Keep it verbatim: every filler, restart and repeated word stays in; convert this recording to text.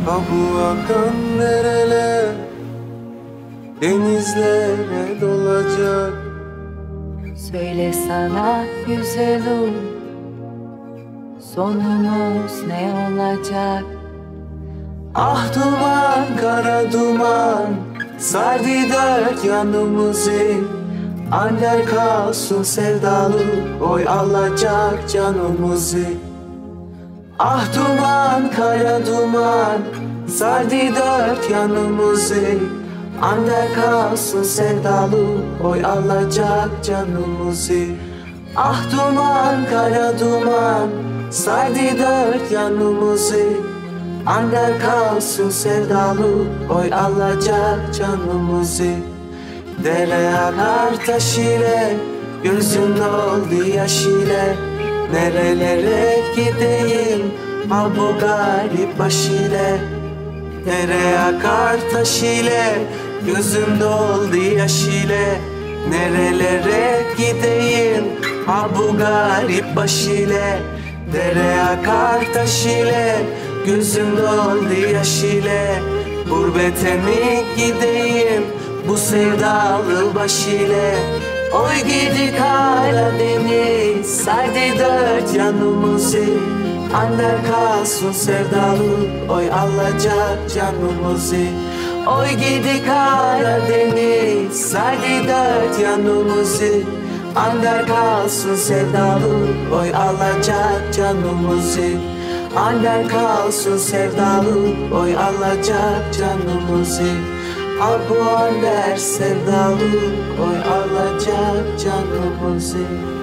Ha bu akan nereler denizlere dolacak. Söyle sana güzelim, sonumuz ne olacak? Ah duman, kara duman, sardı dört yanımızı. Ander kalsın sevdalı, oy alacak canımızı. Ah duman, kara duman, sardı dört yanımızı. Ander kalsın sevdalı, oy alacak canımızı. Ah duman, kara duman, sardı dört yanımızı. Ander kalsın sevdalı, oy alacak canımızı. Dere akar taş ile, gözüm doldu yaş ile. Nerelere gideyim, ha bu garip baş ile. Dere akar taş ile, gözüm doldu yaş ile. Nerelere gideyim, ha bu garip baş ile. Dere akar taş ile, gözüm doldu yaş ile. Gurbete mi gideyim, bu sevdalı baş ile. Oy gidi Karadeniz, sardı dört yanımızı. Ander kalsın sevdalı, oy alacak canımızı. Oy gidi Karadeniz, sardı dört yanımızı. Ander kalsın sevdalı, oy alacak canımızı. Ander kalsın sevdalı, oy alacak canımızı. Ah bu ander sevdalı, oy alacak canımızı.